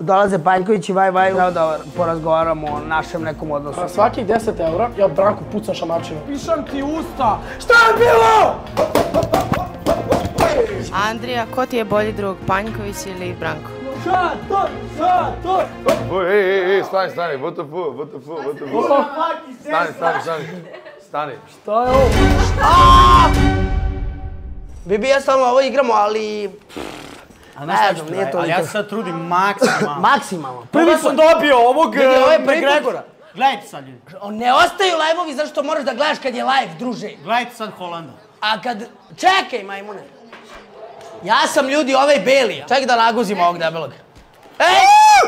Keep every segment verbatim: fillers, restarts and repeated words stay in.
dolaze Panjković i Vaj Vaj da porazgovaramo o našem nekom odnosu. Na svakih deset eura ja Branku pucam šamačinu. Pišam ti usta! Šta je bilo? Andrija, ko ti je bolji drug, Panjković ili Branko? Šator! Šator! Ej, ej, ej, stani, stani, what the fuck, what the fuck, what the fuck. Stani, stani, stani, stani. Šta je ovo? Bibi, ja stalno ovo igramo, ali... A znaš šta ću ti raditi? Ali ja se sad trudim maksimalno. Maksimalno. Prvi sam dobio ovog Gregora. Gledajte sad, ljudi. Ne ostaju live-ovi zašto moraš da gledaš kad je live, druže. Gledajte sad Holanda. A kad... Čekaj, majmune. Ja sam ljudi ovaj Belija. Čekaj da naguzim ovog debelog. Ej!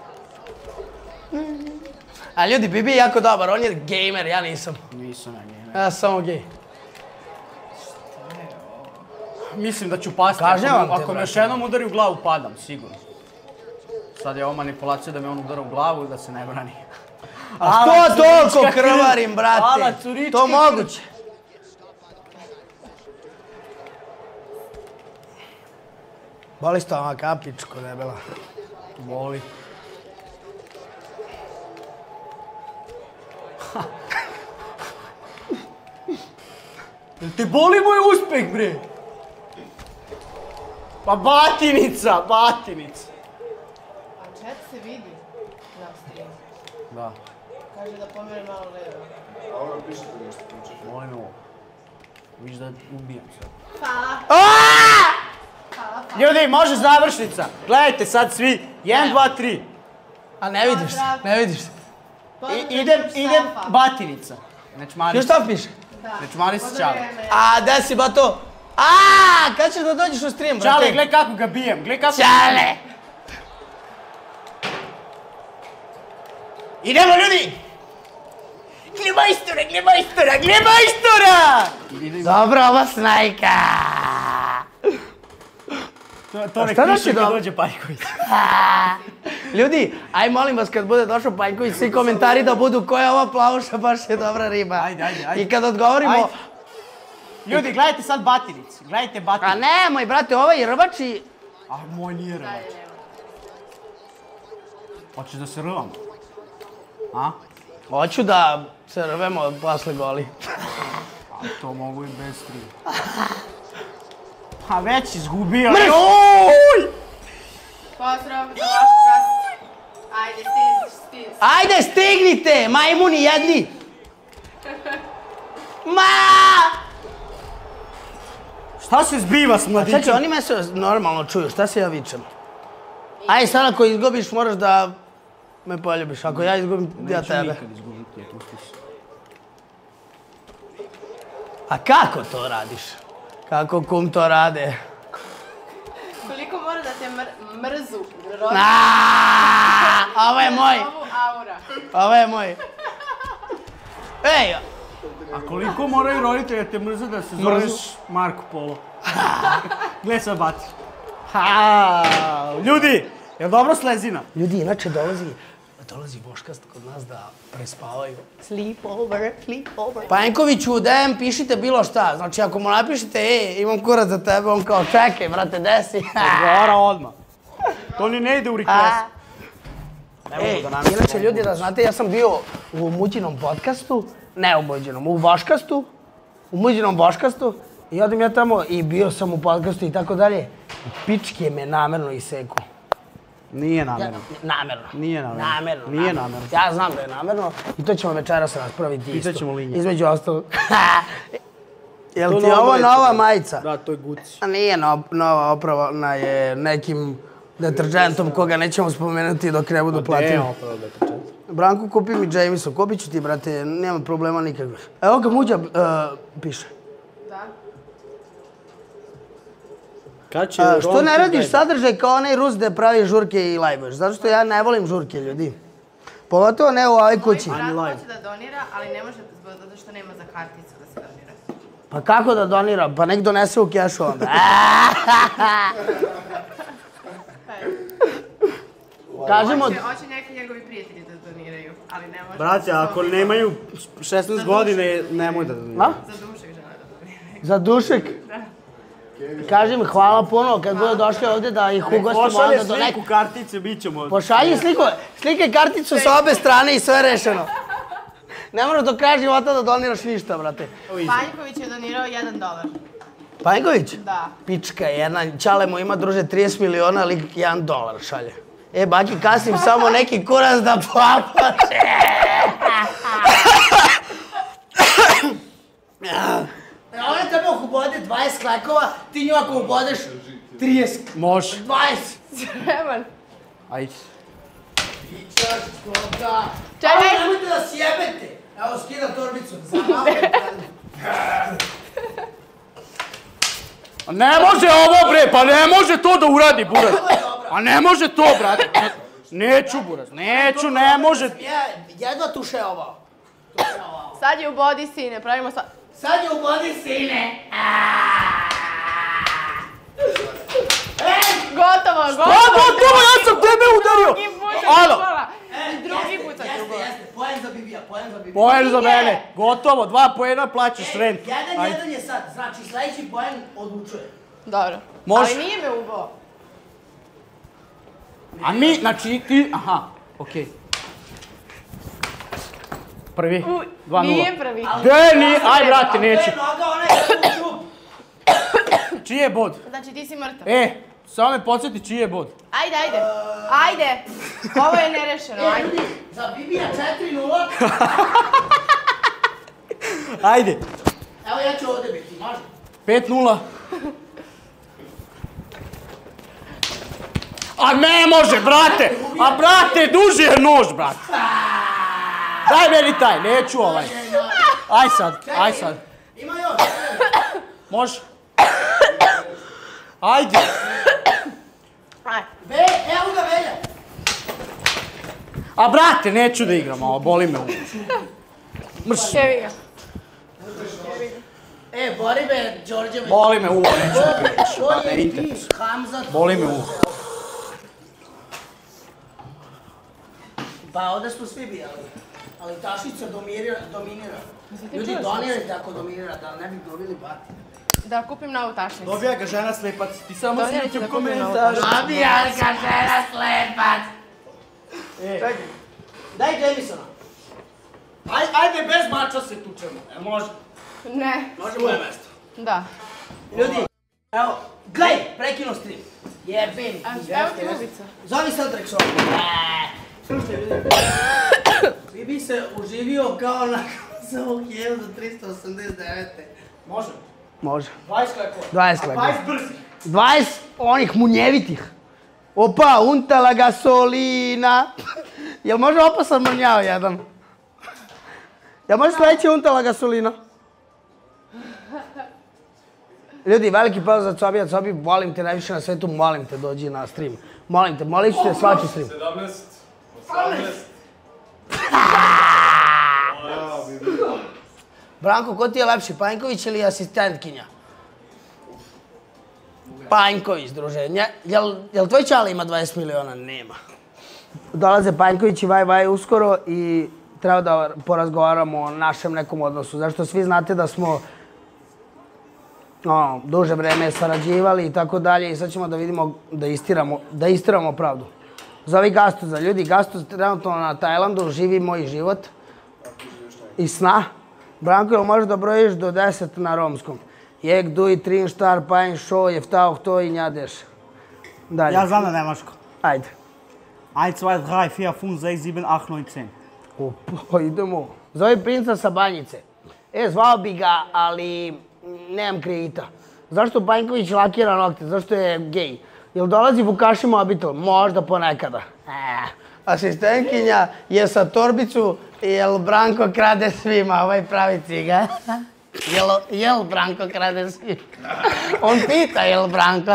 A ljudi, Bibi je jako dobar, on je gamer, ja nisam. Nisam ja gamer. Ja sam samo gej. Mislim da ću pasti. Ako me još jednom udari u glavu, padam, sigurno. Sad je ovo manipulacija da me on udara u glavu i da se ne brani. A što toliko krvarim, brate? To moguće. Boli stoma kapičko, debela. Boli. Jel te boli moj uspeh, bre? Pa batinica, batinica. A chat se vidi na streamu. Da. Kaže da pomere malo levo. A ono pišete nešto, pričete. Molim ovo. Viš da ubijam sad. Hvala. Ljudi, može završnica. Gledajte sad svi. jedan, dva, tri. A ne vidiš se, ne vidiš se. Idem, idem batinica. Još šta piše? Nečmari se Čale. A, gde si ba to? Aaaa, kad ćeš da dođeš u stream, brate? Čale, gledaj kako ga bijem, gledaj kako... Čale! Idemo, ljudi! Gle majstora, gle majstora, gle majstora! Dobro, ova snajka! To nek piše kad dođe Panjković. Ljudi, aj molim vas kad bude došao Panjković, svi komentari da budu koja je ova plavuša, baš je dobra riba. Ajde, ajde, ajde. I kad odgovorimo... Ljudi, gledajte sad batinici, gledajte batinici. A nemoj, brate, ovaj rvač i... A moj nije rvač. Hoćeš da se rvamo? A? Hoću da se rvemo posle goli. A to mogu i bez tri. A već izgubio. Mrš! Pozdrav za vaš gast. Ajde, stiži, stiži. Ajde, stignite, majmuni jedni! Ma! Šta se zbiva s mladićem? Čekaj, oni me se normalno čuju, šta se ja vičem? Ajde, sad ako izgubiš, moraš da me poljubiš. Ako ja izgubim, ja tebe. Neću nikad izgubiti, pusti se. A kako to radiš? Kako kum to rade? Koliko mora da te mrzu? Aaaa, ovo je moj. Ovo je moj. Ej! A koliko moraju roditelji da te mrze da se zoveš Marko Polo? Gle sad bati. Ljudi, je li dobro slezina? Ljudi, inače dolazi, dolazi Boškast kod nas da prespavaju. Sleep over, sleep over. Panjkoviću, D M pišite bilo šta. Znači, ako mu napišete, ej, imam kurac za tebe, on kao, čekaj, brate, desi. Odgovara odmah. To ni ne ide u request. Ej, inače, ljudi, da znate, ja sam bio u Muđinom podcastu, ne u Muđinom, u Boškastu, u Muđinom Boškastu, i odim ja tamo i bio sam u podcastu i tako dalje. Pičke me namerno iseku. Nije namerno. Namerno. Nije namerno. Namerno. Nije namerno. Ja znam da je namerno i to ćemo večeras raspraviti isto. Pitat ćemo linije. Između ostalog. Jel ti ovo nova majica? Da, to je Gucci. A nije nova opravana je nekim deterđentom koga nećemo spomenuti dok ne budu platili. Gde je opravo deterđent? Branko, kupi mi Jameson. Kupit ću ti, brate, nema problema nikakvih. Evo ga Muđa piše. Što ne radiš sadržaj kao onaj Rus gde pravi žurke i live-uješ? Zato što ja ne volim žurke, ljudi. Pogotovo ne u ovoj kući. Moj brat hoće da donira, ali ne može zato što nema za karticu da se donira. Pa kako da donira? Pa nek donese u kešu onda. Kažemo... Hoće neki njegovi prijatelji da doniraju, ali ne može... Brate, ako nemaju šesnaest godine, nemoj da doniraju. Za dušek žele da doniraju. Za dušek? Da. Kaži mi hvala puno kad budu došli ovdje da ih ugostimo onda do nekog. Pošalje sliku kartice, bit ćemo... Pošalji sliku, slike karticu sa obe strane i sve rešeno. Ne moraš do kraja života da doniraš ništa, brate. Panjković je donirao jedan dolar. Panjković? Da. Pička jedna, Čale mu ima, druže, trideset miliona, ali jedan dolar šalje. E, Baki Kasim, samo neki kurac da poplače. Ona tebe ako ubode dvadeset klekova, ti nju ako ubodeš trideset. Može. dvadeset. Spreman. Ajde. Pičaš, koga. Čekaj. Ali nemojte da sjebete. Evo, skida torbicu. Za malo. Ne može ovo, bre, pa ne može to da uradi, Buraz. A ne može to, brate. Neću, Buraz, neću, ne može. Jedva tuše ovo. Sad je u body sine, pravimo sad. Sad je u body sine. Gotovo, gotovo. A, gotovo, ja sam tebe udario. Drugi put Alo. ću gola. Drugi put ću gola. Jeste, jeste, poen za Bibija, poen za Bibija. Poen za mene, gotovo, dva poena plaćaš rent. Jedan, jedan je sad, znači sledeći poen odlučuje. Dobro. Može. Ali nije me ubao. A mi, znači ti, aha, okej. Prvi, dva nula. Nije prvi. Gde nije, aj brate, neću. Noga, ona je u čup. Čiji je bod? Znači ti si mrtav. E, samo me podsjeti čiji je bod. Ajde, ajde. Ajde. Ovo je nerešeno, ajde. Za Bibija četiri nula. Ajde. Evo ja ću ovdje biti, može? pet nula. A ne može, brate! A brate, duži je nož, brate. Daj meni taj, neću ovaj. Aj sad, aj sad. Ima još. Može. Ajde. Ajde. Be, evo ga Velja. A brate, neću da igram, ovo boli me uvo. Mrš. Kevi ga. E, bori me, Đorđe. Boli me uvo, neću da igram. To Ne je interes. ti, Hamza. Boli me uvo. Pa ovdje smo svi bijali. Ali Tašica dominira. dominira. Ljudi, donirajte ako dominira, da ne bi dobili bati. Da kupim novu tašnicu. Dobija ga žena slepac, ti samo Donirajte sličim da kupim komentar. novu Dobija ga žena slepac. E, Daj Jamesona. aj, ajde, bez mača se tučemo. E, može. Ne. Može moje mesto. Da. Ljudi, evo, gledaj, prekinu stream. Jebim. A, evo ti ubica. Zove sad Drexona. Bibi se uživio kao na konzolu hiljadu tristo osamdeset devete. Može. Može. dvadeset klekova. dvadeset A klekova. dvadeset brzih. dvadeset onih munjevitih. Opa, unta la gasolina. Jel može opasan mrnjao jedan? Jel može sledeći unta la gasolina? Ljudi, veliki pozdrav za Cobija. Cobi, volim te najviše na svetu, molim te dođi na stream. Molim te, molit ću te svaki stream. sedamnaest, osamnaest. Branko, ko ti je lepši, Panjković ili asistentkinja? Panjković, druže. Nje- Jel, jel tvoj Čale ima dvadeset miliona? Nema. Dolaze Panjković i Vaj Vaj uskoro i treba da porazgovaramo o našem nekom odnosu. Zašto svi znate da smo ono, duže vreme sarađivali i tako dalje i sad ćemo da vidimo da istiramo, da istiramo pravdu. Zovi Gastu za ljudi. Gastu trenutno na Tajlandu, živi moj život i sna. Branko, jel možeš da brojiš do deset na romskom? Jek, duj, trin, štar, pajn, šo, jeftao, to i njadeš. Dalje. Ja znam na nemačko. Ajde. eins, zwei, drei, vier, fünf, sechs, sieben, acht, neun, zehn. Opa, idemo. Zovi princa sa banjice. E, zvao bi ga, ali nemam kredita. Zašto Panjković lakira nokte? Zašto je gej? Jel dolazi Vukaši mobitel? Možda ponekada. E, asistentkinja je sa torbicu, jel Branko krade svima, ovaj pravi ciga. Jel, jel Branko krade svima? On pita jel Branko.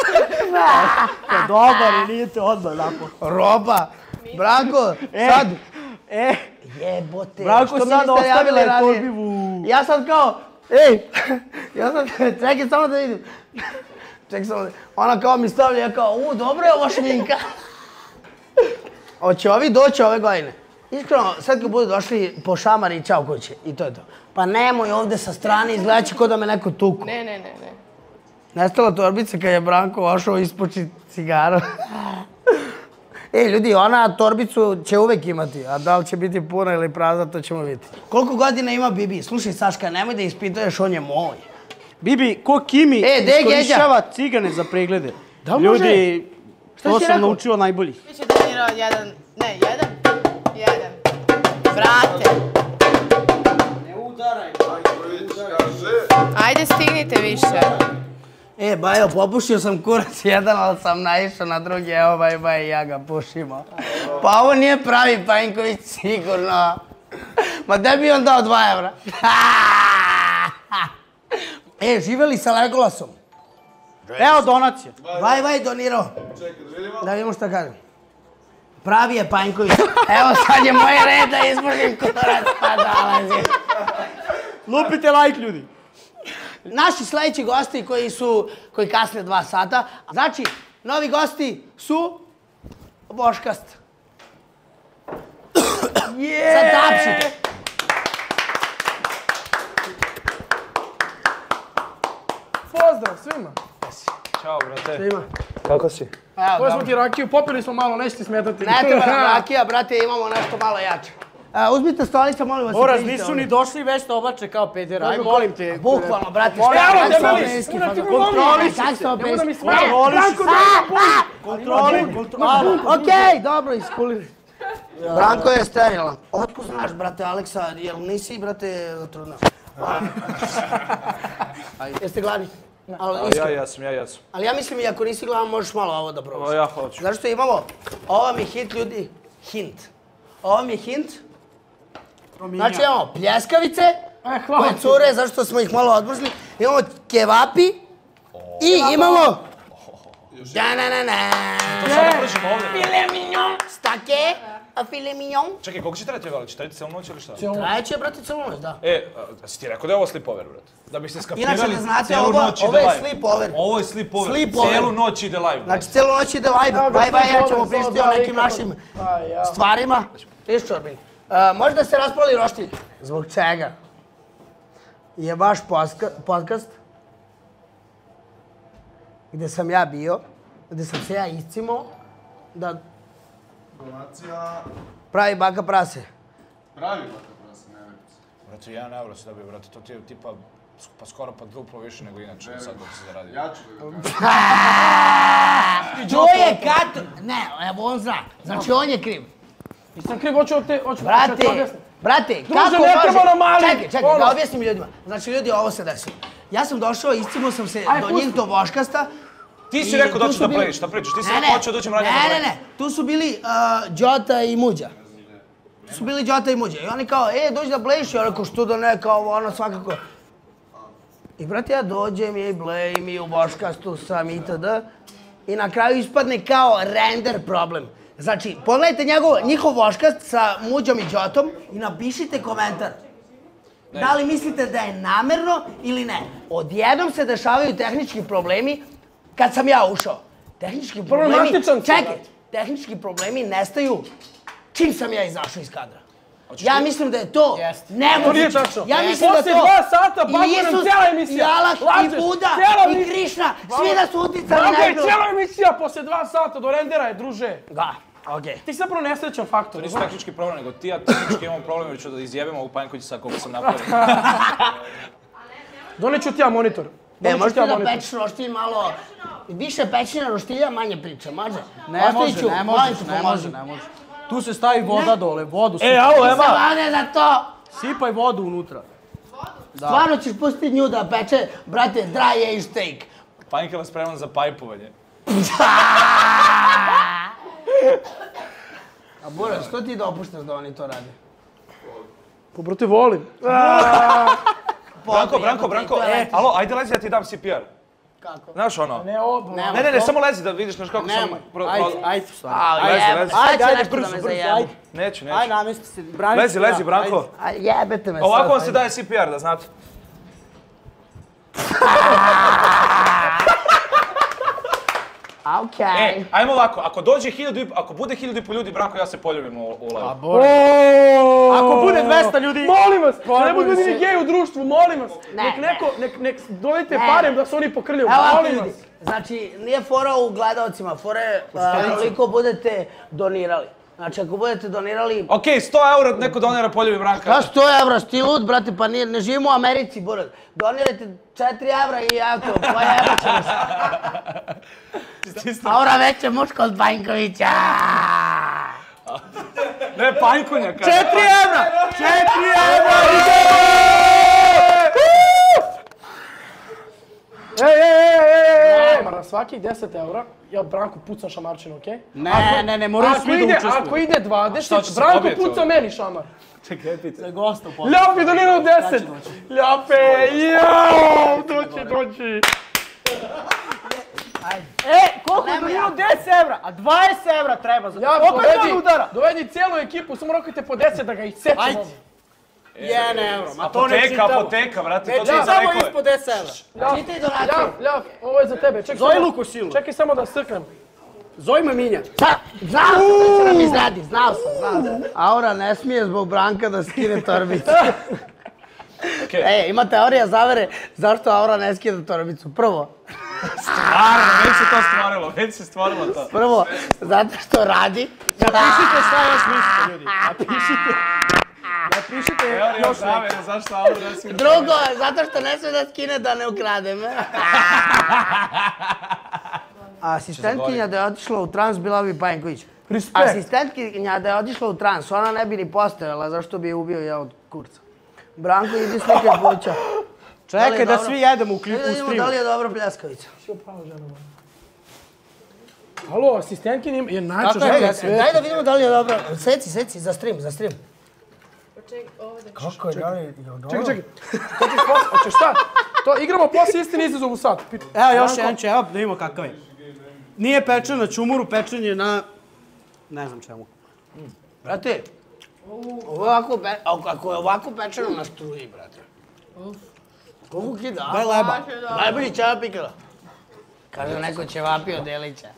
Dobar i nije te odmah napao. Roba. Branko, sad. E, Jebote. Branko što mi sad niste ostavila javili je ranije? torbi u... Ja sam kao, ej, ja sam, čekaj samo da vidim. Čekaj samo da, ona kao mi stavlja, ja kao, u, dobro je ovo šminka. Hoće ovi doći ove godine. Iskreno, sad kad budu došli po šamari i čao kuće, i to je to. Pa nemoj ovde sa strane, izgledat će kao da me neko tuku. Ne, ne, ne, ne. Nestala torbica kad je Branko ošao ispoči cigaru. E, ljudi, ona torbicu će uvek imati, a da li će biti puna ili prazna, to ćemo vidjeti. Koliko godina ima Bibi? Slušaj, Saška, nemoj da ispituješ, on je moj. Bibi, ko Kimi E, gde je Geđa? iskorišćava cigane za preglede. Da li može? Ljudi, Šta to si sam rekao? naučio najbolji. Biće donirao jedan, ne, jedan, jedan. Brate. Ajde, stignite više. E, Bajo, popušio sam kurac jedan, ali sam naišao na drugi, evo, baj, baj, ja ga pušimo. Pa ovo nije pravi Pajnković, sigurno. Ma gde bi on dao dva evra? E, živeli sa Legolasom? Evo donacija. Vaj, vaj, donirao. Da vidimo šta kažem. Pravi je Pajnković. Evo, sad je moje red da izbušim kurac, pa dolazim. Lupite like, ljudi. Naši sledeći gosti koji su, koji kasne dva sata, znači, novi gosti su Boškast. Sad tapšite. Pozdrav svima. Ćao, brate. Svima. Kako si? Evo, Koji smo dobro. ti rakiju, popili smo malo, neće ti smetati. Ne treba nam rakija, brate, imamo nešto malo jače. E, uzmite stolica, molim vas. i Boraz, priđite nisu ovdje. ni došli već da oblače kao pedera. Aj, molim te. Bukvalno, brate, Evo, šta je debeli, peski? moram ti Pa pomognem. kontroli se. Kako se ovo Nemoj da mi peski? smeta. Branko, Kontroli, kontroli. Okej, dobro, iskuliri. Branko je sterilan. Otko znaš, brate, Aleksa, jel nisi, brate, zatrudnao? Jeste gladni? Ali Ja iskreno. jesam, ja jesam. Ali ja mislim i ako nisi gladan možeš malo ovo da probaš. O, ja hoću. Zato što imamo, ovo mi je hint ljudi, hint. Ovo mi je hint. Znači imamo pljeskavice, E, hvala koje ti. cure, zašto smo ih malo odmrzli. Imamo kevapi i imamo... Da-na-na-na. To sad da prođemo ovdje. Filet mignon. Stake, a filet mignon. Čekaj, koliko će trajati ovaj? Će trajati cijelu noć ili šta? Trajeće, brate, celo noć, da. E, a, si ti rekao da je ovo sleepover, brate? Da biste skapirali, Inače, da znate, cijelu ovo- noć ide ovo je live. sleepover. Ovo je sleepover. Sleepover. Cijelu noć ide live. brate. Znači, celo noć ide live, Evo ga, bye bye, ja sad ćemo ovdje, pričati sad o nekim ovdje, našim Aj, ja. stvarima. Viš, Čorbin, uh, može da se raspali roštilj. Zbog čega? Je vaš poska- podcast gde sam ja bio, gde sam se ja iscimao da Donacija... pravi baka prase. Pravi baka prasa, ne već. Brate, jedan euro si dobio, brate, to ti je tipa, pa skoro pa duplo više nego inače, sad dok si zaradio. Ja ću da ga kažem. To je kat... Ne, evo on zna. Znači on je kriv. Nisam kriv, hoću te, hoću Brate, ti objasnim. brate, Druže, kako ne može... treba nam mali, Čekaj, čekaj, ono. da objasnim ljudima. Znači, ljudi, ovo se desilo. Ja sam došao, iscimao sam se Aj, do pusti. njih, do Boškasta. Ti si i rekao da tu hoćeš su da bili- plejiš, šta pričaš? Ti si Ne, rekao ne, hoću da dođem raditi Ne, na ne, play. ne, tu su bili uh, Đota i Muđa. Tu su bili Đota i Muđa. I oni kao, e, dođi da blejiš. I ja rekao, što da ne, kao ono, svakako. I brate, ja dođem i blejim i u Boškastu sam itd. I na kraju ispadne kao render problem. Znači, pogledajte njegov, njihov Boškast sa Muđom i Đotom i napišite komentar. Da li mislite da je namerno ili ne? Odjednom se dešavaju tehnički problemi kad sam ja ušao. Tehnički problemi... Problematičan si, Čekaj, brate. tehnički problemi nestaju čim sam ja izašao iz kadra. Ja mislim da je to Jeste. nemoguće. To nije tačno. Ja mislim da Poslije to... dva sata i bacuje nam Isus, cijela emisija. I Allah, i Lažeš. Buda, Cijela i emisija. Krišna, svi da su uticali Branko na je igru. cijela emisija poslije dva sata do rendera je, druže. Da, okej. Ti si zapravo nesrećan faktor, Nisu znaš. tehnički problem, nego ti ja tehnički imam problem jer ću da izjebem ovu Panjkovića koliko sam napravio. Doneću ti ja monitor. E, Doneću ti možete ja da monitor. pečeš roštilj malo... Više pečenja roštilja, manje priče, može? Ne Ostavit može, ću, ne molim možeš, te, ne pomozi. može, ne može. Tu se stavi voda dole, vodu E, sipaj. alo, Nisam Ema! vade za to! Sipaj vodu unutra. Stvarno ćeš pustiti nju da peče, brate, dry age steak. Panjkela spreman za pajpovanje. A Bora, što ti dopuštaš da oni to rade? Pa brate, volim. Branko, Branko, Branko, e, alo, ajde lezi da ti dam C P R. Kako? Znaš ono? Ne, ovo... Nemoj. Ne, ne, ne, samo lezi da vidiš znaš kako sam... Nemoj. pro- Ajde, pro- ajde, stvarno. A, Lezi, jebe, lezi. sad Ajde, će ajde, nešto da brzo, me brzo, zajebu. ajde. Neću, neću. Ajde, namesti se, branite Lezi, se, lezi, ja, Branko. ajde. A jebete me sad. Ovako vam se ajde. daje C P R, da znate. Okej. E, ajmo ovako, ako dođe hiljadu i, ako bude hiljadu i po ljudi, Branko, ja se poljubim u, u live. Ako bude dvesta ljudi... Molim vas, da ne budu Poljubi ni se. geji u društvu, molim vas. Ne, Nek ne. neko, nek, nek dodajte Ne. parem da se oni pokrljaju, Evo ovako molim ljudi, vas. znači nije fora u gledalcima, fora je a, koliko budete donirali. Znači ako budete donirali... Okej, sto eura neko donira poljubi Branka. Ka sto evra, sti lud, brate, pa nije, ne živimo u Americi, buraz. Donirajte četiri evra i jako, pa jeba ćemo se. Aura veća muška od Banjkovića. Ne, Panjkunja, kaže. četiri evra! četiri evra! Ej, ej, ej, ej, ej, ma na svakih deset eura, ja Branku pucam šamarčinu, okej? Ne, ne, ne, moraju Ako svi da ide, učestvuju. ako ide Šta dvadeset, će se Branko pobijeti puca ovdje? meni šamar. Čekaj, pita. Za gosta u Ljapi donirao deset. Ljape, jao, doći, doći. E, koliko je donirao deset evra, a dvadeset evra treba za... Ljapi, Opet on dovedi, udara! dovedi cijelu ekipu, samo rokajte po deset da ga isečemo. Ajde. Jedan euro, ma to ne Apoteka, čitamo. apoteka, brate, Ne to ti je za čitamo rekove. ispod deset evra. Ljap, Čitaj donaciju. ljap, ljap, ovo je za tebe. Čekaj Zovi samo- Luku silu. Čekaj samo da srknem. Zovi me Minja. Sa, znao sam da će nam izradi, znao sam, znao sam. Aura ne smije zbog Branka da skine torbicu. Okej. E, ima teorija zavere zašto Aura ne skida torbicu. Prvo, Stvarno, već se to stvorilo, već se stvorilo to. prvo, zato što radi. Napišite šta još mislite, ljudi. Napišite. Napišite Teorija još neka. zavere, zašto Aura ne smije... Drugo, zato što ne smije da skine da ne ukradem. Asistentkinja da je otišla u trans bila bi Pajnković. Respekt. Asistentkinja da je otišla u trans, ona ne bi ni postojala, zašto bi je ubio ja od kurca. Branko, idi slike Boća. Čekaj da svi jedemo u klipu Da u vidimo streamu. da li je dobra pljeskavica. Halo, asistentkin im- je najčešća Kako je? žena na Daj svijetu. da vidimo da li je dobra. Seci, seci, za stream, za stream. Čekaj, ovdje. Kako je, da li je Čekaj, čekaj. Hoćeš pos- Hoćeš šta? To igramo poslije istini izazov u sat. Pit- Evo još Branko, jedan ćevap da vidimo kakav je. Nije pečen na čumuru, pečen je na... Ne znam čemu. Brate, ovo je ovako, pe- ako ako je ovako pečeno na struji, brate. Koliko kida? Daj leba. Baš je dobro. Najbolji ćevap ikada. Kaže neko ćevapi od Delića.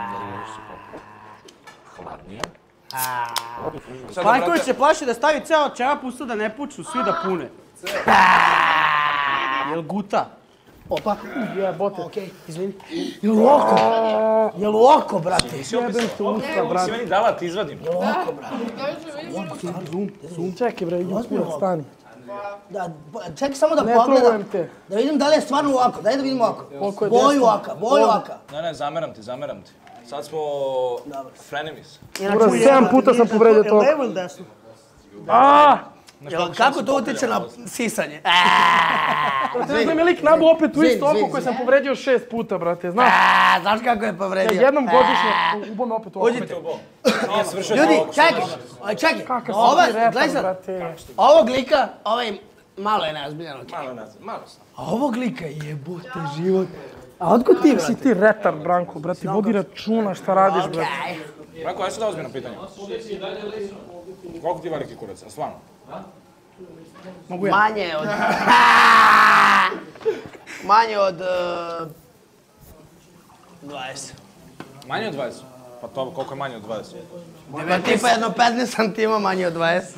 Panjković se plaši da stavi ceo ćevap usta da ne puču, svi da pune. Jel guta? Opa, Jebote. okej, izvini. Jel u oko? Jel u oko, brate? Jebem te usta, Ti brate. meni dala, ti izvadim. Čekaj bre, idi tu, stani. Da, bo- čekaj samo da Ne pogledam. trujem te. Da vidim da li je stvarno u oko. Daj da vidimo oko. Koliko je Boju desno? oka, boju oka. Ne, ne, zameram ti, zameram ti. Sad smo frenemies. Ura, sedam puta sam povredio to. Levo ili desno? Jel, kako to utječe na sisanje? Brate, da mi lik nabu opet u Izvini, isto oko izvini, koje sam povredio šest puta, brate, znaš? A, znaš kako je povredio? Ja jednom godišnje ubom me opet u oko. Uđite. Nije svršio Ljudi, ovog čekaj, što oj, čekaj. Kakav Ova, si ti reper, gledaj sad, brate. ovog lika, ovaj malo je neozbiljan, okej. Malo nazad, malo sam. A ovog lika jebote život. A otkud ti, Si brate? ti retard, Branko, brate, vodi računa šta radiš, brate. Okej. Branko, ajde sad da ozbiljno pitanje. Koliko ti je veliki kurac, a stvarno? Manje od... Manje od... uh, dvadeset. Manje od dvadeset? Pa to, koliko je manje od dvadeset? Pa tipa jedno petnaest santima manje od dvadeset.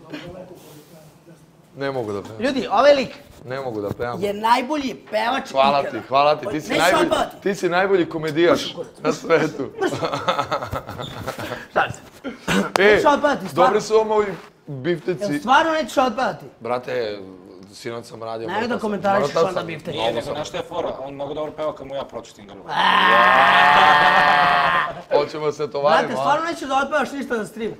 Ne mogu da pevam. Ljudi, ovaj lik Ne mogu da pevam. je najbolji pevač Hvala ikada. ti, hvala ti. Ti si, Neću najbolji, odpavati. ti si najbolji komedijaš na svetu. Šta se? E, Neću otpadati, stvarno. dobri su vam ovi Jel bifteci. stvarno nećeš otpadati? Brate, sinoć sam radio. Nemoj da morao sam- komentarišeš morao onda sam- bifteci. Nije, nego znaš šta je fora? On mnogo dobro peva kad mu ja pročitim grlo. Hoćemo se Brate, tovarimo, a? stvarno nećeš da otpevaš ništa za stream.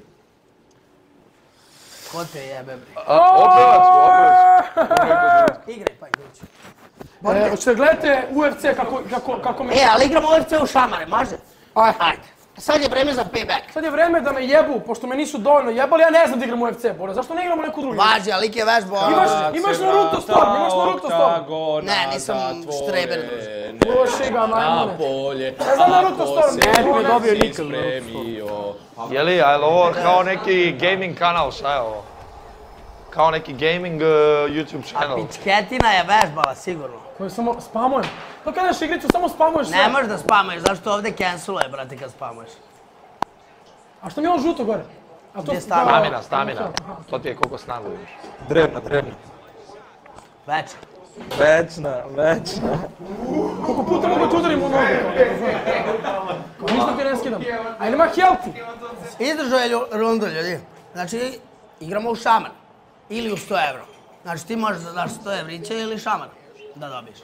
Ko te jebe, bre? A, opevat ću, opevat ću. Igraj, Pajković. E, hoćete da gledate U F C kako, kako, kako me... E, ali igramo U F C u šamare, može? Aj, Ajde. Sad je vreme za payback. sad je vreme da me jebu, pošto me nisu dovoljno jebali, ja ne znam da igram U F C, Bora, zašto ne igramo neku drugu? Važi, a lik je vežbo. Imaš, imaš Naruto Storm, imaš Naruto Storm. Ne, nisam štreber. Bože ga, majmune. Polje, Ja znam Naruto Storm. Ne bi me dobio si nikad. spremio. Je li, a je li ovo kao neki gaming kanal, šta je ovo? kao neki gaming uh, YouTube channel. Pičketina je vežbala, sigurno. Koji samo spamujem. To kada daš igricu, samo spamuješ sve. Ne možeš da spamuješ, zašto ovdje canceluje, brate, kad spamuješ? A što mi je ovo žuto gore? Gdje je stamina? Stamina, stamina. To ti je koliko snagu imaš. Drevna, drevna. Večer. Večna, večna. Koliko puta mogu ti udarim u nogu? Ništa ti ne skidam. A ili ima healthy? Izdržao je rundu, ljudi. Znači, igramo u šaman. Ili u sto evro. Znači, ti možeš da daš sto evrića ili šaman da dobiješ.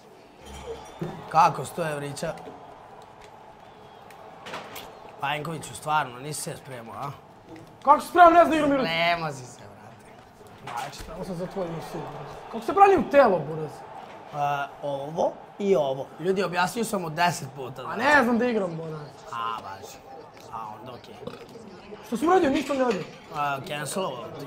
Kako sto evrića? Pajnkoviću, stvarno, nisi se spremao, a? Kako se spremam, ne znam igram igru? Nema si se, brate. Znači, spremao sam za tvoj nosu. Kako se branim telo, buraz? Ovo i ovo. Ljudi, objasnio sam mu deset puta. A ne znam da igram, buraz. A, baš. A, onda okej. Što sam uradio, ništa ne radio. Cancelovalo ti.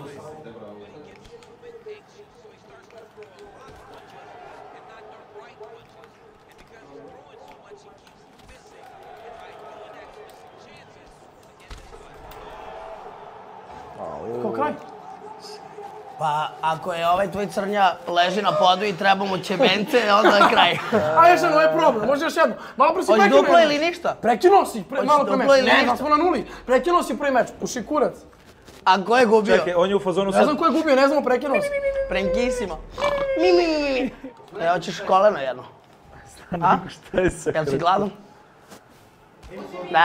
Kao kraj? Pa, ako je ovaj tvoj crnja leži na podu i treba mu ćebence, onda je kraj. A još jedno, ovaj problem, može još jedno. Malo pre si Hoći prekinuo. duplo ili ništa? Prekinuo si, pre, Hoći malo pre duplo meč. ili Ne, ništa? da smo na nuli. Prekinuo si prvi meč, puši kurac. A ko je gubio? Čekaj, on je u fazonu Ne sad... znam ko je gubio, ne znamo, prekinuo si. Prenkisimo. Mi, mi, mi, mi. E, hoćeš koleno jedno? A? Šta je sa... Jel si gladan? Da.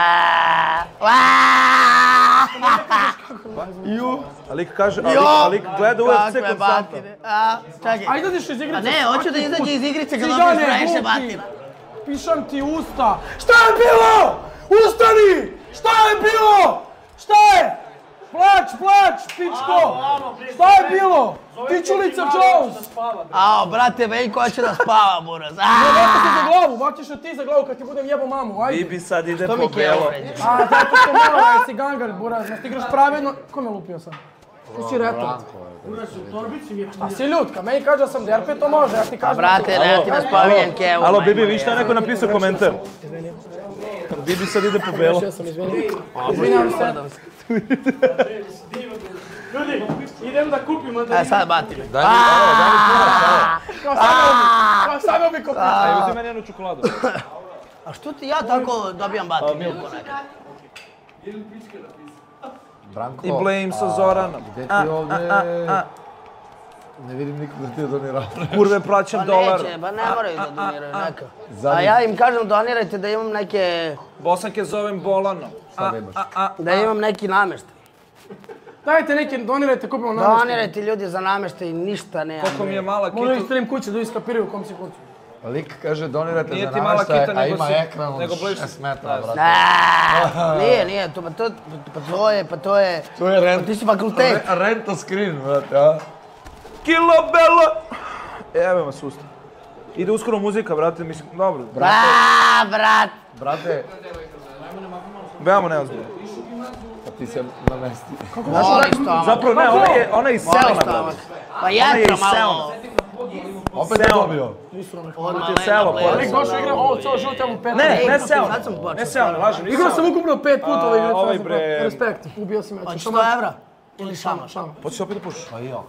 Ju. A lik kaže, a lik, a lik gleda U F C Kakve konstantno. batine. A, čekaj. Ajde izađeš iz igrice. A ne, hoću da izađe iz igrice kad Cigane, dobiješ previše glupi. batina. Pišam ti usta. Šta je bilo? Ustani! Šta je bilo? Šta je? Plać, plać, pičko! Šta je bilo? Pičulica Jones! Ao, brate, Veljko hoće da spava, buraz. Ne vata se za glavu, vaćeš ti za glavu kad ti budem jebo mamu, ajde. Bibi sad ide Što po mi kjelo belo. vređaš? A, zato što mora, jesi gangar, buraz, ne igraš pravedno. Ko me lupio sad? Ko si retard? A si ljutka, meni kaže da sam derpe, to može, ja ti A kažem. brate, ne ti ne spominjem kevu. Alo, majmune, Bibi, vi šta je ja. neko napisao komentar? Bibi sad ide po belo. Ja sam izvinio. Izvinjavam se. Ljudi, idem da kupim mandarine. E, sad batine. Daj mi, evo, daj mi puna, Kao sada obi, kao sada obi kopio. Aj, uzim meni jednu čokoladu. A što ti ja tako dobijam batine? Milko nekad. Branko, I blame sa Zoranom. gde ti ovdje... Ne vidim nikog da ti je donirao. Kurve, plaćam Pa dolar. neće, ba ne moraju da doniraju neka. A ja im kažem donirajte da imam neke... Bosanke zovem Bolano. Šta nemaš? Da imam neki namještaj. Dajte neke, donirajte, kupimo namještaj. Donirajte ljudi za namještaj, ništa nema. Koliko mi je mala Moram kitu. istrem kuće da iskapiraju u kom si kuću. Lik kaže donirate Nije za ti mala namještaj, kita, a nego ima si- ekran od nego bliže. šest metara, brate. Ne, nije, nije, to, pa, to, pa to je, pa to je... To je rent... Pa ti si fakultet. Re- Rento screen, brate, a? Kilo belo! Evo ima sustav. Ide uskoro muzika, brate, mislim, dobro. A, brat. Brate, Veoma neozbiljno. pa ti se namesti. Voli stomak. Zapravo ne, ona je, ona je iz Voli Selma, stomak. brate. Pa Ona je jetra iz malo. Opet je Selma. dobio. Odmah Ti je selo, lena, Ali pored. došao igra, ovo ceo život tamo pet. Ne, ne Selma. Sad sam počeo. Ne Selma, lažem, nisam. Igrao sam ukupno pet puta ovaj igricu. ovaj ne znam bre- kako. Respekt, ubio si me. Hoćeš sto evra? Ili šama? Šama. Hoćeš opet da pušiš? Pa i ja.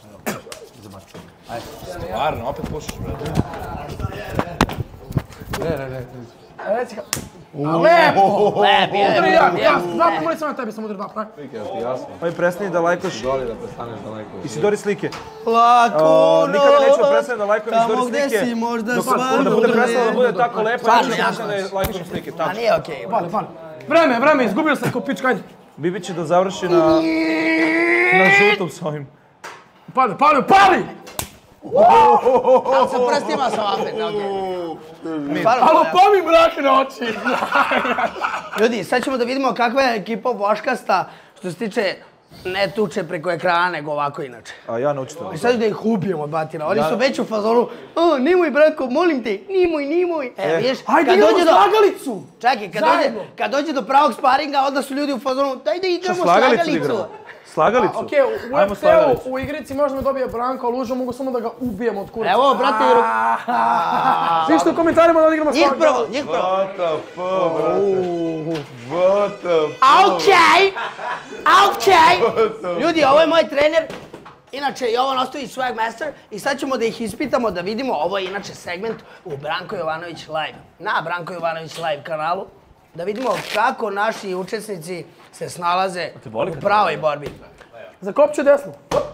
Stvarno, opet pušiš, brate. Ne, ne, ne. Reci ka... A lepo! Lep, je, Udri je, ja, je, ja, je. dva pomoli sam na tebi, sam udri dva, tak? Slike, jel ti jasno? Oj, prestani da lajkoš. Doli da prestaneš da lajkuješ. I si Dori slike. Lako O, nikada neću da prestanem da lajkujem iz tamo Dori gde slike. si možda Dok stvarno da bude ne- prestala da bude tako lepo, ja Stvarno, neću jasno. da da lajkujem slike. A Tačno. nije okej. Pali, pali. Vreme, vreme, izgubio sam ko pička, ajde. Bibi će da završi na... na žutom s ovim. Pali, pali, pali! Ali sa prstima sam opet, okej. Stvarno, Alo, ja. pa mi mrak na oči! Ljudi, sad ćemo da vidimo kakva je ekipa Boškasta što se tiče ne tuče preko ekrana, nego ovako inače. A ja naučite. I sad da ih ubijemo, batina. Oni su već u fazonu, o, nemoj, Branko, molim te, nemoj, nemoj. E, vidiš, Ajde, kad igramo dođe do... slagalicu! Čekaj, kad dođe, Zajedno. kad dođe do pravog sparinga, onda su ljudi u fazonu, daj da Šta, igramo slagalicu da slagalicu. igramo? Slagalicu? Okej, u Ajmo U F C-u, slagalicu. u igrici možemo dobije Branko, ali uživo mogu samo da ga ubijem od kuraca. Evo, brate, jer... Pišite u komentarima da igramo Njih slagalicu. prvo, njih prvo. What the fuck, brate? What the fuck? Okej, okej. Ljudi, ovo je moj trener inače Jovan Ostojić Swag Master i sad ćemo da ih ispitamo da vidimo, ovo je inače segment u Branko Jovanović Live, na Branko Jovanović Live kanalu, da vidimo kako naši učesnici se snalaze u pravoj borbi. Za kopću desno.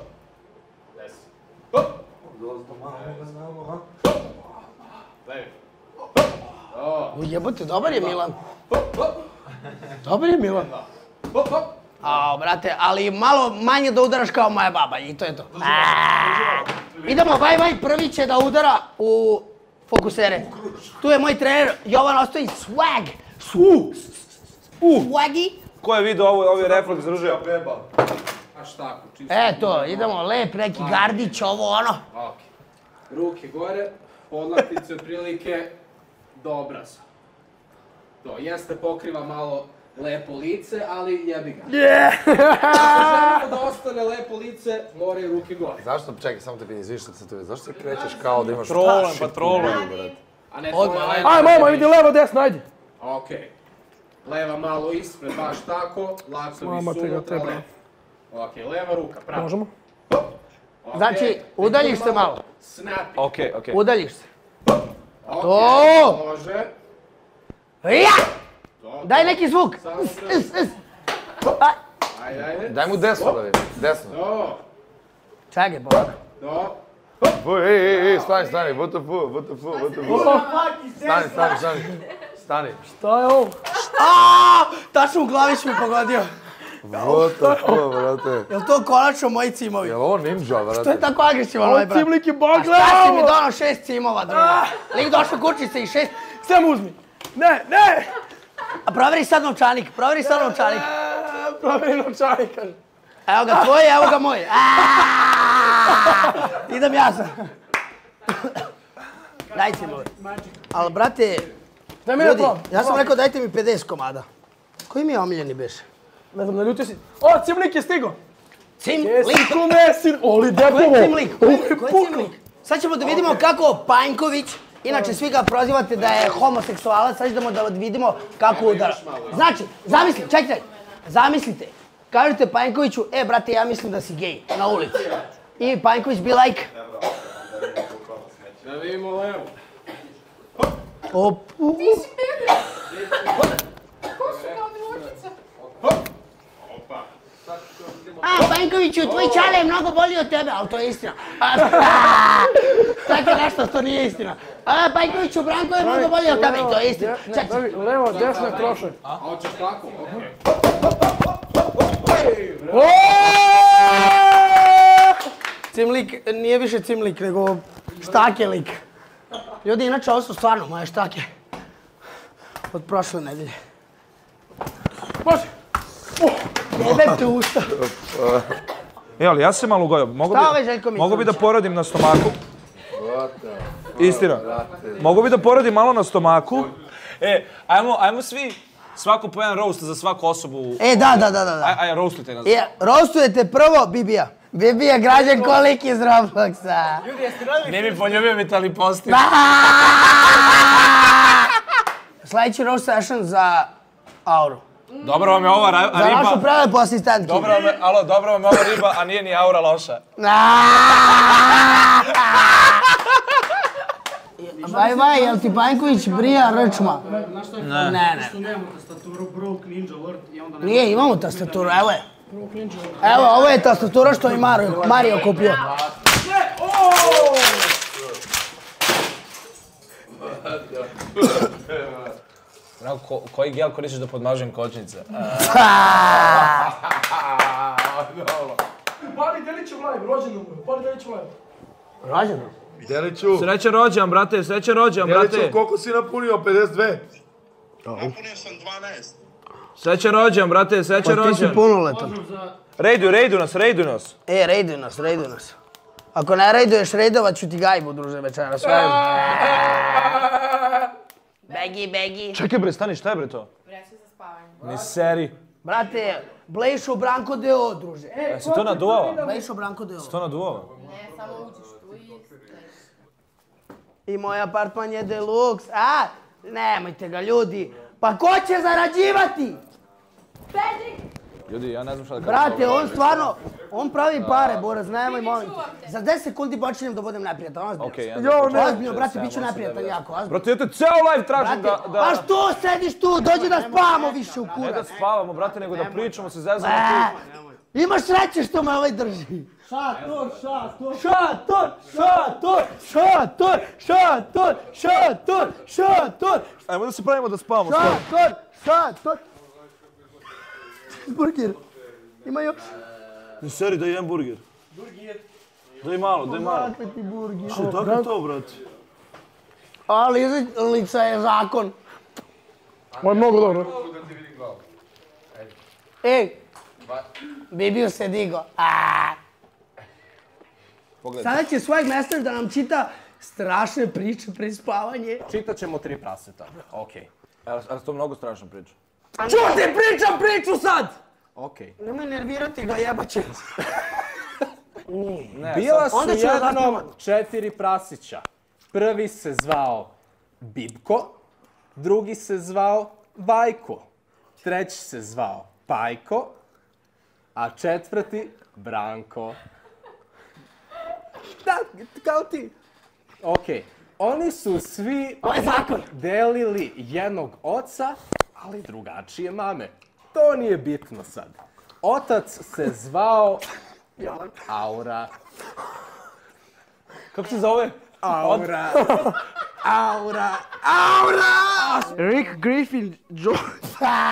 Ujebote, dobar je Milan. Dobar je Milan. A, brate, ali malo manje da udaraš kao moja baba i to je to. Idemo, vaj, vaj, prvi će da udara u fokusere. Tu je moj trener Jovan Ostojić Swag. Swaggy. Ko je vidio ovo, ovaj refleks držao? A šta ako čisto? E to, idemo, lep neki gardić, ovo ono. Okej. Ruke gore, podlaktice otprilike do obraza. To, jeste pokriva malo lepo lice, ali jebi ga. Yeah! Ako želimo da ostane lepo lice, moraju ruke gore. Zašto, čekaj, samo te pitam, izviš sad te zašto se krećeš kao da imaš... Trolem, pa trolem. A ne tvoja leva. Ajmo, ajmo, vidi levo, desno, ajde. Okej. Leva malo ispred, baš tako, laksovi su unutra, levo. Okej, leva ruka, pravo. Možemo. Znači, udaljiš se malo. Snapi. Okej, okej. Udaljiš se. Okej, može. Ja! Daj neki zvuk. Ajde, ajde. Daj mu desno da vidim, desno. Do. Čekaj, bolada. Do. Ej, ej, ej, stani, stani, what the fuck, what the fuck, what the fuck. Stani, stani, stani. Stani. Šta je ovo? Aaaa! Tačno u glavić mi pogodio. What the fuck, brate. Jel to konačno moji cimovi? Jel ovo ninja, brate? To je tako agresivan ovaj brat. Cimlik je bog, A šta si mi donao šest cimova, druga? Lik došao kućice i šest... Sve mu uzmi. Ne, ne! A proveri sad novčanik, proveri sad novčanik. Proveri novčanik, kaže. Evo ga tvoj, evo ga moj. Idem ja sad. Daj cimove. Ali, brate, ljudi, ja sam rekao dajte mi pedeset komada. Koji mi je omiljeni beše? Ne znam, naljutio si. O, Cimlik je stigo! Cimlik? Jesi tu mesin! Oli, depovo! Ko je Cimlik? Ko je Cimlik? Sad ćemo da vidimo kako Panjković, inače svi ga prozivate da je homoseksualac, sad ćemo da vidimo kako udara. Znači, zamisli, čekaj, zamislite, kažete Panjkoviću, e brate, ja mislim da si gej, na ulici. I Panjković bi like... Da vidimo levo. Opu. A, Panjkoviću, tvoj čale je mnogo bolji od tebe, ali to je istina. Tako nešto, to nije istina. A, Panjkoviću, Branko je mnogo bolji od tebe i to je istina. Čekaj. Levo, desno je kroše. A, hoćeš tako? Okej. Cimlik nije više cimlik, nego štake lik. Ljudi, inače ovo su stvarno moje štake. Od prošle nedelje. Može! Jebem te usta. E, ali ja se malo ugojio. Mogu Šta ovaj Željko Mitrović? Mogu bi da poradim na stomaku. Istina. Mogu bi da poradim malo na stomaku. E, ajmo, ajmo svi, svako po jedan roast za svaku osobu. E, da, da, da, da. Aj, aj, roastujte nas. E, roastujete prvo Bibija. Bibija građan kolik iz Robloxa. Ne mi poljubio mi tali posti. Sljedeći roast session za Auru. Dobro vam je ova riba. Za našu prelepu asistentkinju. Dobro vam je, alo, dobro vam je ova riba, a nije ni Aura loša. Vaj, vaj, jel ti Panjković brija rčma? Ne. Ne, ne. Što nemamo tastaturu Broke Ninja Alert i onda... Nije, imamo tastaturu, evo je. Evo, ovo je tastatura što je Mario, Mario kupio. Ko, koji gel koristiš da podmažem kočnice? Pali Deliću live, rođendan mu je. Pali Deliću live. Rođendan? Deliću. Srećan rođendan, brate, srećan rođendan, brate. Deliću, koliko si napunio? pedeset dve? Napunio sam dvanaest. Srećan rođendan, brate, srećan Pa ti si rođendan. punoletan. Rejduj, rejduj nas, rejduj nas. E, rejduj nas, rejduj nas. Ako ne rejduješ, rejdovat ću ti gajbu, druže, večeras. Begi, begi. Čekaj bre, stani, šta je bre to? Vreće za spavanje. Ni seri. Brate, Blejšo Branko deo, druže. E, se to naduvava? Blejšo Branko deo. Se to naduvava? Ne, samo uđeš tu i stojiš. I moj apartman je deluxe. A, nemojte ga, ljudi. Pa ko će zarađivati? Pedrik! Ljudi, ja ne znam šta da kažem. Brate, on stvarno, on pravi pare, Boraz, nemoj molim te. Za deset sekundi počinjem da budem neprijatan, ozbiljno. Jo, ne. Ozbiljno, brate, bit ću neprijatan jako, ozbiljno. Brate, ja te ceo live tražim da... Pa što sediš tu, dođi da spavamo više u kurac. Ne da spavamo, brate, nego da pričamo, se zezamo tu. Imaš sreće što me ovaj drži. Šator, šator, šator, šator, šator, šator, šator, šator. Ajmo da se pravimo da spavamo. Šator, šator. Burger. Ima još? Ne seri da jem burger. Burger. Daj malo, daj malo. Kakve ti burger. Što, tako je to, brate? Ali lica je zakon. Ovo je mnogo dobro. Ej, Bibio se digo. Sada će Swag Master da nam čita strašne priče pre spavanje. Čitat ćemo tri praseta. Okej. Ali to mnogo strašna priča. Čuti, pričam priču sad! Okej. Nemoj nervirati ga, jebaće. Bila su jednom četiri prasića. Prvi se zvao Bibko, drugi se zvao Vajko, treći se zvao Pajko, a četvrti Branko. Da, kao ti. Okej. Oni su svi delili jednog oca, ali drugačije mame. To nije bitno sad. Otac se zvao Aura. Kako se zove? Aura. Aura. Aura! Rick Griffin Jones.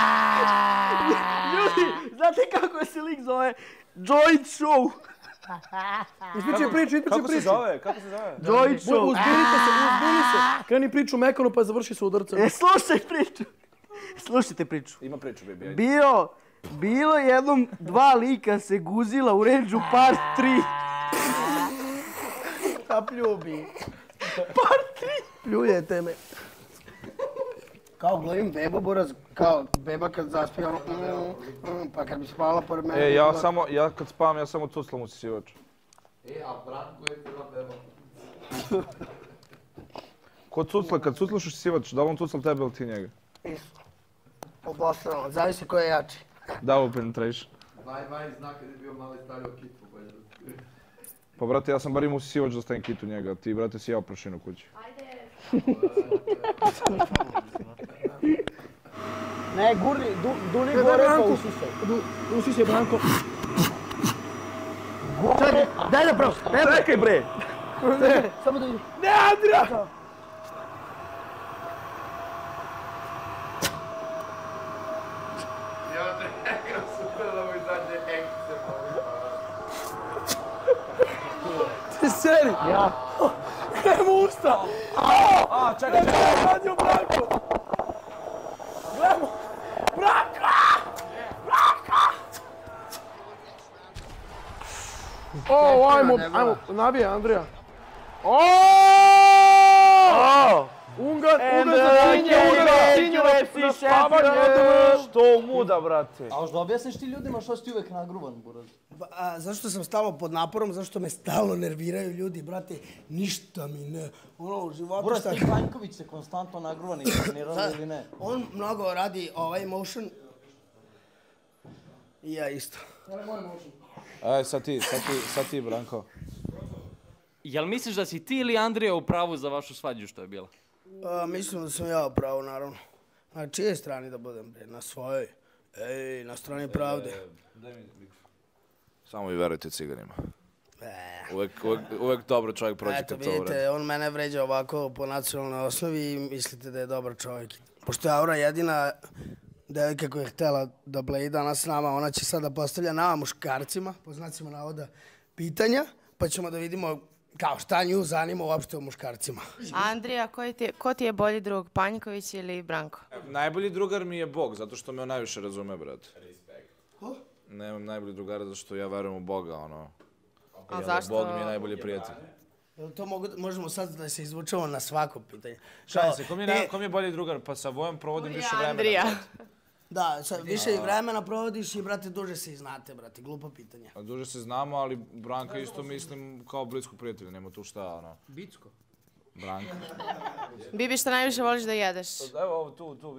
Ljudi, znate kako se lik zove? Joint Show. Ispričaj priču, ispričaj priču. Kako se zove? Kako se zove? Joint Show. Uzbirite se, uzbili se. Kreni priču mekano pa završi se udarcem. E, slušaj priču. Slušajte priču. Ima priču, baby, ajde. Bio, bilo jednom dva lika se guzila u Range-u part tri. Da pljubi. Part tri. Pljujete me. Kao gledam beba, Boraz, kao beba kad zaspi, ono, mm, mm, pa kad bi spala pored mene... E, ja samo, ja kad spavam, ja samo cuclam u sisivač. E, a Branko je bila beba. Ko cucla, kad cuclaš u sisivač, da li on cucla tebe ili ti njega? Isto. Obostrano, zavisi ko je jači. Double penetration. Vaj, vaj, zna kad je bio malo stavljao kitvu. Pa, brate, ja sam bar imao u sisivač da stavim kitu njega, ti, brate, si jeo prašinu kući. Ne, gurni, du, duni gore pa usisaj. Usisaj, Branko. Čekaj, daj da prost, daj da Čekaj, bre! Samo da vidim. Ne, Andrija! Ja nekako super da moj zadnje ekce Ti seri! Ja. Nemo usta! A, čekaj, čekaj! Radio Branko! Gledamo! Branko! Branko! O, ajmo, ajmo, nabije Andrija. O! Ungar, ungar za sinje, ungar za sinje, na spavanje. Što muda, brate? A možda objasniš ti ljudima što si ti uvek nagruvan, Boraz? Zašto sam stalno pod naporom, zašto me stalno nerviraju ljudi, brate, ništa mi ne, ono u životu... Boraz, ti Vanjković se konstantno nagruvan i trenirao ili ne? On mnogo radi ovaj motion. I ja isto. Aj, sad ti, sad ti, sad ti, Branko. Jel misliš da si ti ili Andrija u pravu za vašu svađu što je bila? A, mislim da sam ja u pravu, naravno. Na čijoj strani da budem, bre? Na svojoj. Ej, na strani pravde. Daj mi mikrofon. Samo vi verujte ciganima. Uvek, uvek, uvek dobro čovjek prođe Eto, kad to uredi. vidite, on mene vređa ovako po nacionalnoj osnovi i mislite da je dobar čovjek. Pošto je Aura jedina devojka koja je htjela da bleji danas s nama, ona će sada postavlja nama muškarcima, po znacima navoda, pitanja, pa ćemo da vidimo kao šta nju zanima uopšte o muškarcima. Andrija, koji ti je, ko ti je bolji drug, Panjković ili Branko? Najbolji drugar mi je Bog, zato što me on najviše razume, brate. Nemam najbolji drugara zato što ja verujem u Boga, ono. A zašto? Bog mi je najbolji prijatelj. Jel to mogu, možemo sad da se izvučemo na svako pitanje? Šalim se, ko mi, je, ko mi je bolji drugar? Pa sa Vojom provodim više vremena. Andrija. Da, sa, više i vremena provodiš i, brate, duže se i znate, brate, glupo pitanje. A duže se znamo, ali Branka isto mislim kao bliskog prijatelja, nema tu šta, ono. Bicko. Branka. Bibi, šta najviše voliš da jedeš? Evo ovo, tu, tu, vidiš.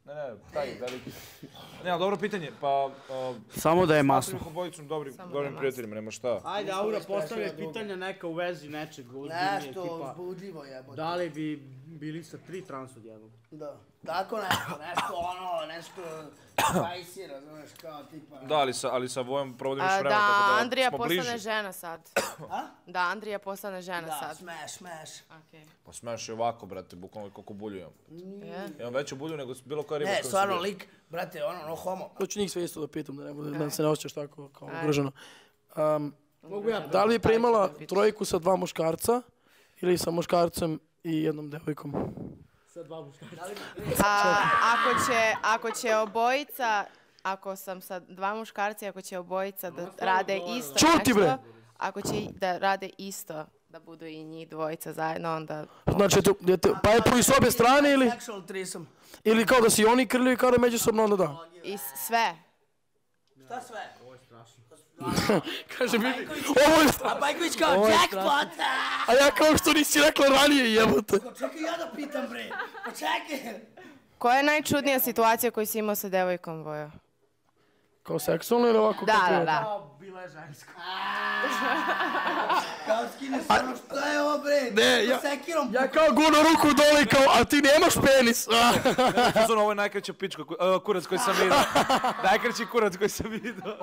Ne, ne, taj veliki. Ne, ali dobro pitanje, pa... Samo da je masno. Smatram ih obojicom dobrim prijateljima, nema šta. Ajde, Aura, postavljaj pitanja neka u vezi nečeg ozbiljnije, tipa... Nešto uzbudljivo jebote. Da li bi bili sa tri trans odjednom? Da. Tako nešto, nešto ono, nešto... Spicy, razumeš, kao tipa... Da, ali sa Vojom provodim još vremena, Da, tako da Andrija smo bliži. postane žena sad. Da, Andrija postane žena sad. Da, smeš, smeš. Pa smeš i ovako, brate, bukvalno koliko bulju imam. Imam veću bulju nego bilo koja riba. Ne, stvarno lik, brate, ono, no homo. Hoću njih sve isto da pitam, da ne bude, da se ne osjećaš tako kao ugroženo. Mogu ja... Da li je primala trojku sa dva muškarca ili sa muškarcem i jednom devojkom? Sa dva muškarca. Ako će, ako će obojica, ako sam sa dva muškarca, ako će obojica da rade isto nešto... Čuti bre! Ako će da rade isto, da budu i njih dvojica zajedno, onda... Znači, pa je po i s obje strane ili... Sexual threesome. Ili kao da si oni krili i kao da međusobno onda da? I sve. Šta sve? Ovo je strašno. Kaže mi, ovo je... A Bajković kao jackpot! A ja kao što nisi rekla ranije, jebote. Čekaj ja da pitam bre, pa čekaj. Koja je najčudnija situacija koju si imao sa devojkom, Vojo? Kao seksualno ili ovako? Da, da, da. Bila je ženska. Kao skine se ono, šta je ovo bre? Ne, ja, sekirom. ja kao guno ruku dole i kao, a ti nemaš penis. Ovo je najkraća pička, kurac koji sam vidio. Najkraći kurac koji sam vidio.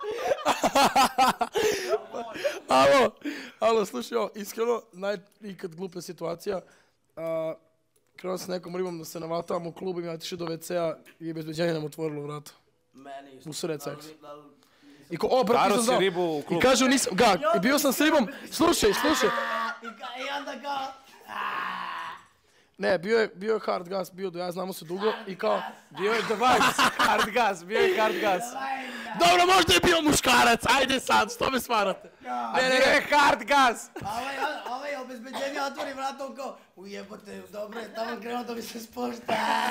Alo, alo, slušaj ovo, iskreno, najikad glupa situacija. Krenuo sam nekom ribom da se navatavam u klubu i mi otišao do ve cea i bezbeđenje nam otvorilo vrata. Meni isto. U sred seksa. I ko, o, brat, Karo nisam si znao. ribu u klubu. I kažu, nisam, ga, i bio sam s ribom, slušaj, slušaj. I onda kao... Ne, bio je, bio je hard gas, bio da ja znamo se dugo i kao... Bio je the vibes, hard gas, bio je hard gas. Dobro, možda je bio muškarac, ajde sad, što me svarate? Ne, ne, ne, hard gas. Ovaj obezbeđenje otvori vratom kao, ujebote, dobro je, tamo krenuo da mi se spošta.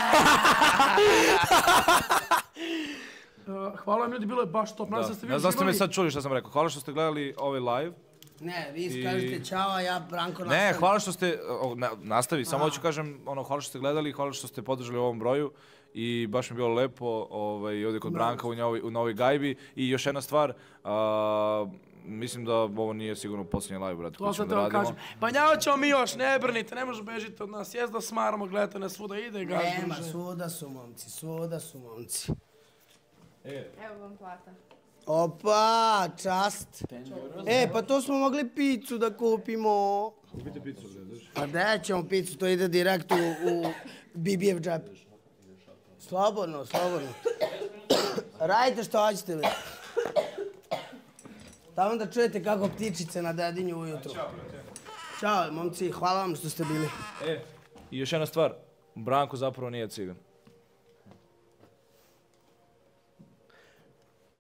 Hvala vam ljudi, bilo je baš top. Ne znam da ste me sad čuli što sam rekao. Hvala što ste gledali ovaj live. Ne, vi kažete čao, a ja Branko nastavim. Ne, hvala što ste, nastavi, samo hoću kažem, ono, hvala što ste gledali, hvala što ste podržali u ovom broju i baš mi je bilo lepo ovdje kod Branka u novoj gajbi. I još jedna stvar, mislim da ovo nije sigurno posljednji live, brate, koji ćemo da radimo. Pa njao ćemo mi još, ne brnite, ne može bežiti od nas, jes da smaramo, gledajte nas svuda, ide gaz. Nema, svuda su momci, svuda su momci. Evo vam plata. Opa, čast. E, pa to smo mogli picu da kupimo. Kupite picu, gledaš? Pa da ćemo picu, to ide direkt u Bibijev džep. Slobodno, slobodno. Radite što hoćete, bre. Tamo da čujete kako ptičice na Dedinju ujutru. Ćao, momci, hvala vam što ste bili. E, i još jedna stvar, Branko zapravo nije cigan.